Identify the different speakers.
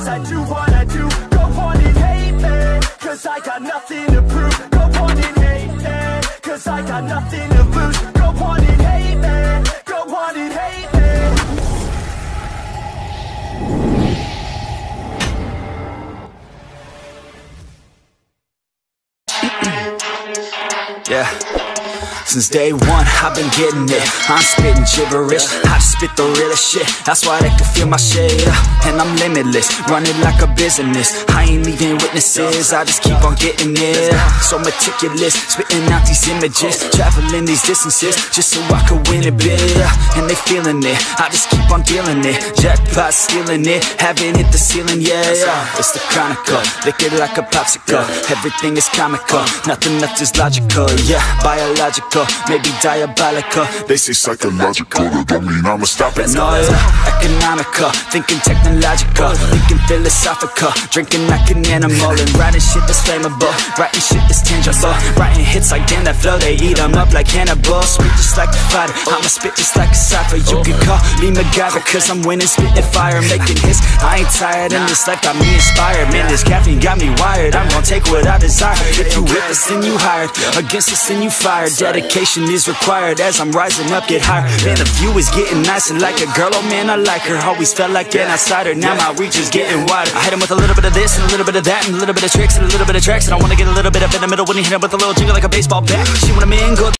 Speaker 1: cause I do what I do. Go on and hate me, cause I got nothing to prove. Go on and hate me, cause I got nothing to lose. Go on and hate me, go on and hate me.
Speaker 2: Yeah. Since day one, I've been getting it. I'm spitting gibberish, I just spit the realest shit. That's why they can feel my shit, and I'm limitless, running like a business. I ain't leaving witnesses, I just keep on getting it. So meticulous, spitting out these images, traveling these distances, just so I could win a bit. And they feeling it, I just keep on dealing it. Jackpot stealing it, haven't hit the ceiling, yeah. It's the Chronicle, lick it like a popsicle. Everything is comical, nothing left is logical, yeah. Biological, maybe diabolical. They say psychological, that don't mean I'ma stop it. No, economical, thinking technological, thinking philosophical, drinking like an animal, and writing shit that's flammable, writing shit that's tangible, writing hits like damn that flow, they eat them up like cannibals. Spit just like a fighter, I'ma spit just like a cipher. You can call me MacGyver, cause I'm winning, spitting fire, making hits. I ain't tired, and this life got me inspired. Man, this caffeine got me wired, I'm gonna take what I desire. If you with us, then you hired, against us, then you fired. Dedication is required as I'm rising up, get higher. Man, the view is getting nicer, like a girl, oh man, I like her. Always felt like an outsider, now my reach is getting wider. I hit him with a little bit of this, and a little bit of that, and a little bit of tricks, and a little bit of tracks, and I wanna get a little bit up in the middle when he hit him with a little jingle like a baseball bat. She wanna mingle.